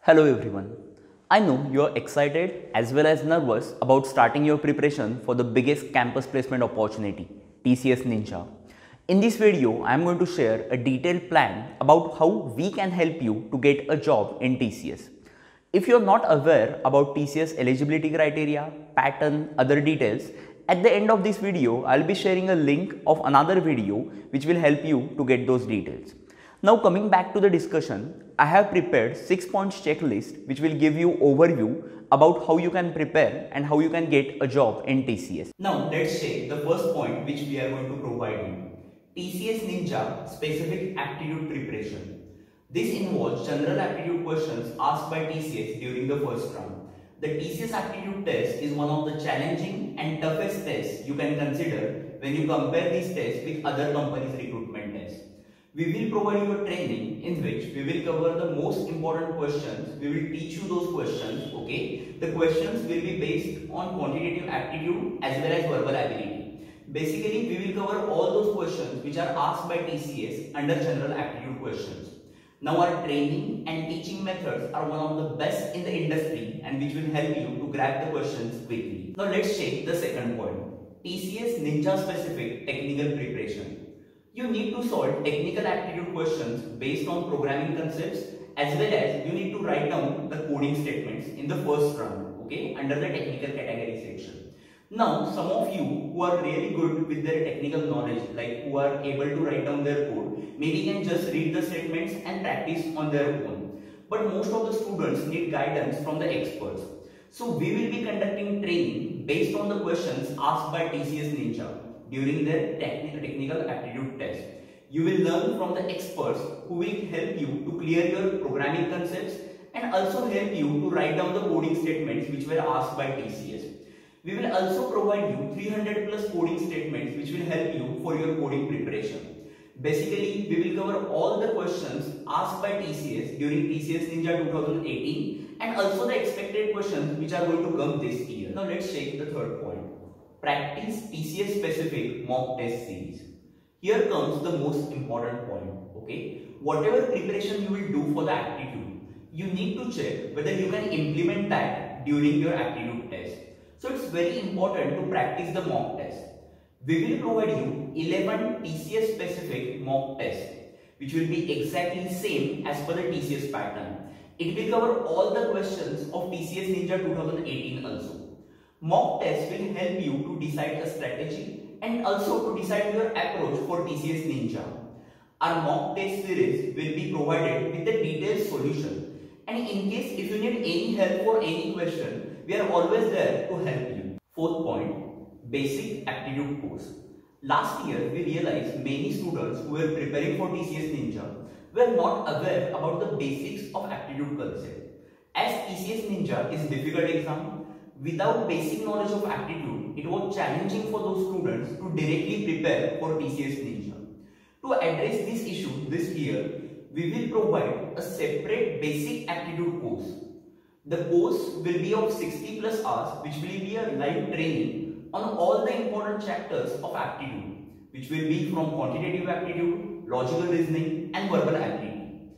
Hello everyone. I know you are excited as well as nervous about starting your preparation for the biggest campus placement opportunity, TCS Ninja. In this video, I am going to share a detailed plan about how we can help you to get a job in TCS. If you are not aware about TCS eligibility criteria, pattern, other details, at the end of this video, I will be sharing a link of another video which will help you to get those details. Now coming back to the discussion, I have prepared 6 points checklist which will give you overview about how you can prepare and how you can get a job in TCS. Now let's check the first point which we are going to provide you. TCS Ninja specific aptitude preparation. This involves general aptitude questions asked by TCS during the first round. The TCS aptitude test is one of the challenging and toughest tests you can consider when you compare these tests with other companies' recruitment tests. We will provide you a training in which we will cover the most important questions. We will teach you those questions, okay? The questions will be based on quantitative aptitude as well as verbal ability. Basically, we will cover all those questions which are asked by TCS under general aptitude questions. Now our training and teaching methods are one of the best in the industry and which will help you to grab the questions quickly. Now let's check the second point. TCS Ninja specific technical preparation. You need to solve technical aptitude questions based on programming concepts as well as you need to write down the coding statements in the first round, okay, under the technical category section. Now, some of you who are really good with their technical knowledge, like who are able to write down their code, maybe can just read the statements and practice on their own. But most of the students need guidance from the experts. So, we will be conducting training based on the questions asked by TCS Ninja during their technical aptitude test. You will learn from the experts who will help you to clear your programming concepts and also help you to write down the coding statements which were asked by TCS. We will also provide you 300 plus coding statements which will help you for your coding preparation. Basically, we will cover all the questions asked by TCS during TCS Ninja 2018 and also the expected questions which are going to come this year. Now let's check the third point. Practice TCS specific mock test series. Here comes the most important point, okay? Whatever preparation you will do for the aptitude, you need to check whether you can implement that during your aptitude test. So it's very important to practice the mock test. We will provide you 11 TCS specific mock tests which will be exactly same as per the TCS pattern. It will cover all the questions of TCS Ninja 2018 also. Mock tests will help you to decide a strategy and also to decide your approach for TCS Ninja. Our mock test series will be provided with a detailed solution, and in case if you need any help for any question, we are always there to help you. Fourth point, basic aptitude course. Last year we realized many students who were preparing for TCS Ninja were not aware about the basics of aptitude concept. As TCS Ninja is a difficult exam, without basic knowledge of aptitude, it was challenging for those students to directly prepare for TCS Ninja. To address this issue this year, we will provide a separate basic aptitude course. The course will be of 60 plus hours, which will be a live training on all the important chapters of aptitude, which will be from quantitative aptitude, logical reasoning and verbal ability.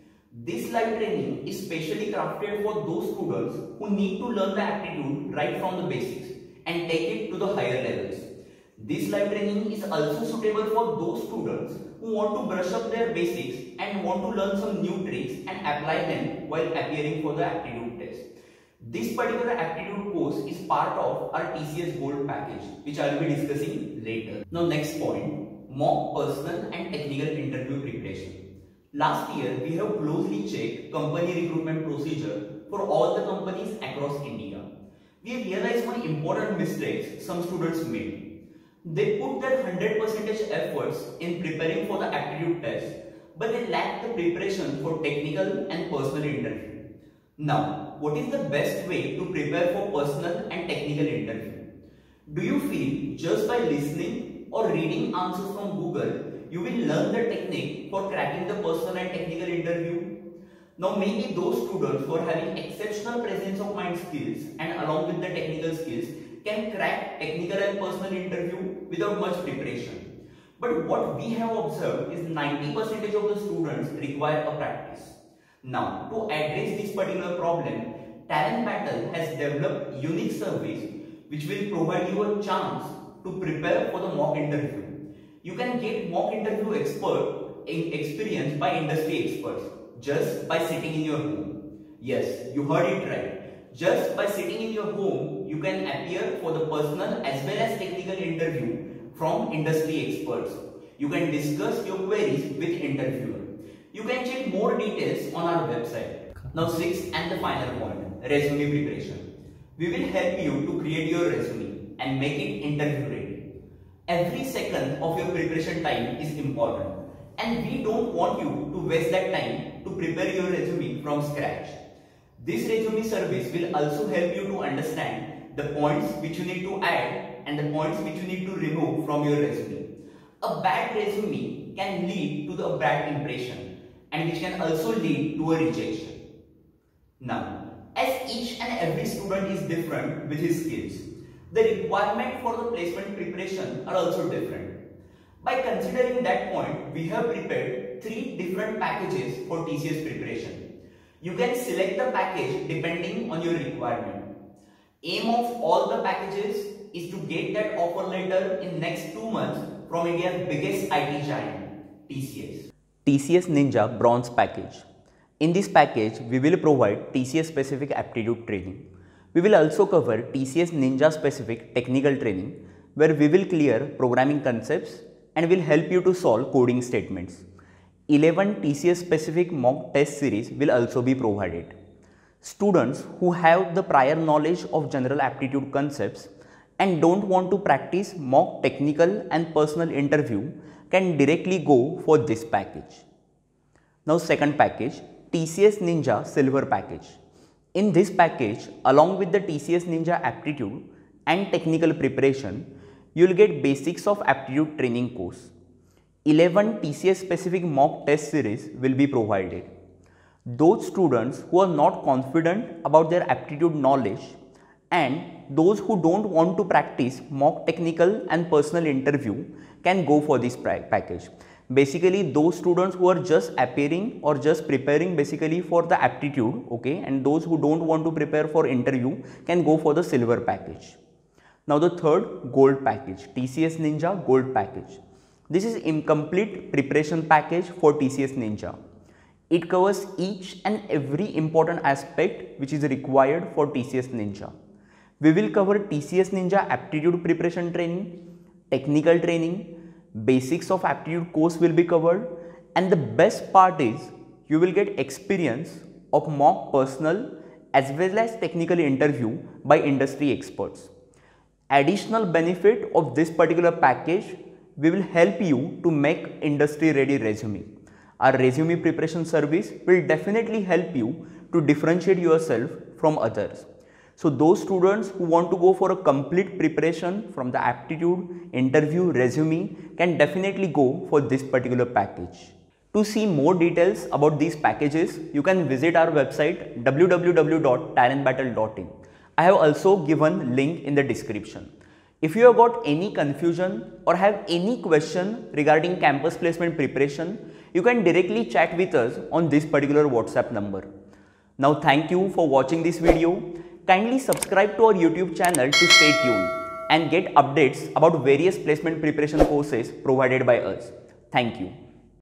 This live training is specially crafted for those students who need to learn the aptitude right from the basics and take it to the higher levels. This live training is also suitable for those students who want to brush up their basics and want to learn some new tricks and apply them while appearing for the aptitude test. This particular aptitude course is part of our TCS Gold package, which I will be discussing later. Now next point, mock personal and technical interview preparation. Last year, we have closely checked company recruitment procedure for all the companies across India. We realized one important mistake some students made. They put their 100% efforts in preparing for the aptitude test, but they lacked the preparation for technical and personal interview. Now, what is the best way to prepare for personal and technical interview? Do you feel just by listening or reading answers from Google, you will learn the technique for cracking the personal and technical interview? Now maybe those students who are having exceptional presence of mind skills and along with the technical skills can crack technical and personal interview without much preparation. But what we have observed is 90% of the students require a practice. Now, to address this particular problem, Talent Battle has developed unique service which will provide you a chance to prepare for the mock interview. You can get mock interview experience by industry experts just by sitting in your home. Yes, you heard it right. Just by sitting in your home, you can appear for the personal as well as technical interview from industry experts. You can discuss your queries with interviewer. You can check more details on our website. Now, sixth and the final point, resume preparation. We will help you to create your resume and make it interview ready. Every second of your preparation time is important, and we don't want you to waste that time to prepare your resume from scratch. This resume service will also help you to understand the points which you need to add and the points which you need to remove from your resume. A bad resume can lead to the bad impression, and which can also lead to a rejection. Now, as each and every student is different with his skills, the requirement for the placement preparation are also different. By considering that point, we have prepared 3 different packages for TCS preparation. You can select the package depending on your requirement. Aim of all the packages is to get that offer letter in next 2 months from India's biggest IT giant, TCS. TCS Ninja Bronze Package. In this package, we will provide TCS specific aptitude training. We will also cover TCS Ninja specific technical training, where we will clear programming concepts and will help you to solve coding statements. 11 TCS specific mock test series will also be provided. Students who have the prior knowledge of general aptitude concepts and don't want to practice mock technical and personal interview can directly go for this package. Now, second package, TCS Ninja Silver Package. In this package, along with the TCS Ninja aptitude and technical preparation, you will get basics of aptitude training course. 11 TCS specific mock test series will be provided. Those students who are not confident about their aptitude knowledge and those who don't want to practice mock technical and personal interview can go for this package. Basically, those students who are just appearing or just preparing basically for the aptitude, okay, and those who don't want to prepare for interview can go for the silver package. Now, the third, gold package, TCS Ninja Gold Package. This is incomplete preparation package for TCS Ninja. It covers each and every important aspect which is required for TCS Ninja. We will cover TCS Ninja aptitude preparation training, technical training, basics of aptitude course will be covered, and the best part is you will get experience of mock personal as well as technical interview by industry experts. Additional benefit of this particular package, we will help you to make industry ready resume. Our resume preparation service will definitely help you to differentiate yourself from others. So those students who want to go for a complete preparation from the aptitude, interview, resume can definitely go for this particular package. To see more details about these packages, you can visit our website www.TalentBattle.in. I have also given link in the description. If you have got any confusion or have any question regarding campus placement preparation, you can directly chat with us on this particular WhatsApp number. Now, thank you for watching this video. Kindly subscribe to our YouTube channel to stay tuned and get updates about various placement preparation courses provided by us. Thank you.